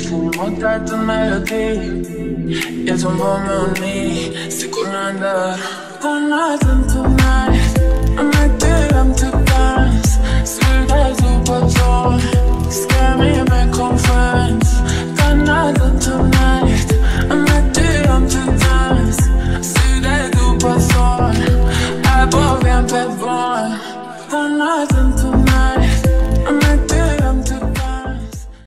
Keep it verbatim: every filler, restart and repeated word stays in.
Seguimos dando melodía y es un bombe unir. Estoy curando con la tanto.